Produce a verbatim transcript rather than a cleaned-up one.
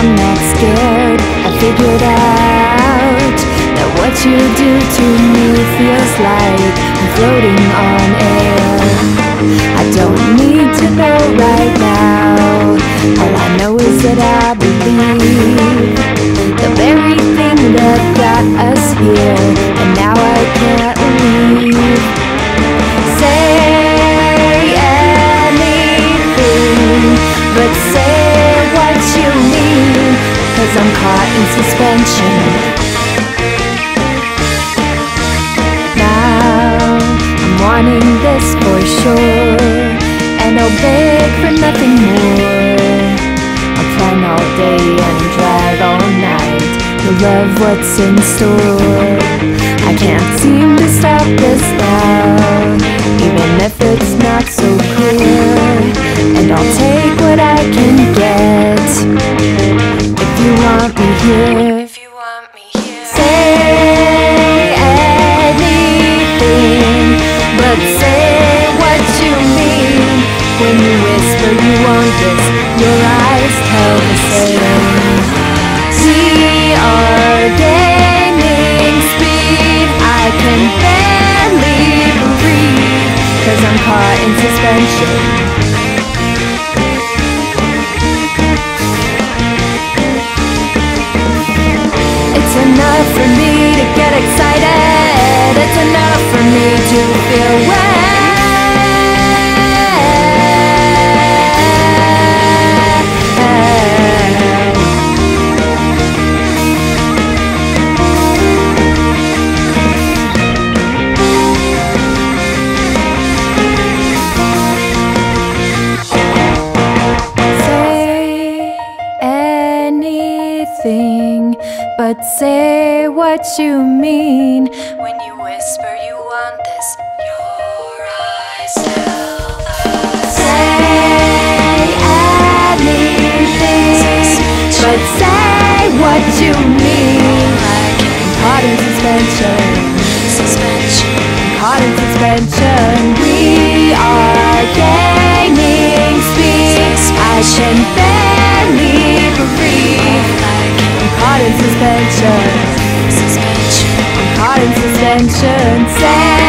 I'm not scared. I figured out that what you do to me feels like I'm floating on air. I don't need to know right now. All I know is that I believe the very thing that got us here, and now I can't leave. Say anything, but say what you mean, 'cause I'm caught in suspension. Now I'm wanting this for sure, and I'll beg for nothing more. I'll plan all day and drive all night to love what's in store. I can't seem to stop this now, even if it's not so clear. And I'll take what I can get if you want me here. If you want me here. Say anything, but say what you mean. When you whisper you want this, your eyes tell the same. We are gaining speed, I can barely breathe, 'cause I'm caught in suspension. It's enough for me to get excited. It's enough for me to feel well. But say what you mean. When you whisper you want this, your eyes tell the Say anything, but say what you mean. I'm caught in suspension. suspension. Caught in suspension. We are gaining speed. I can barely breathe. Caught in suspension. Suspension. Caught in suspension. Say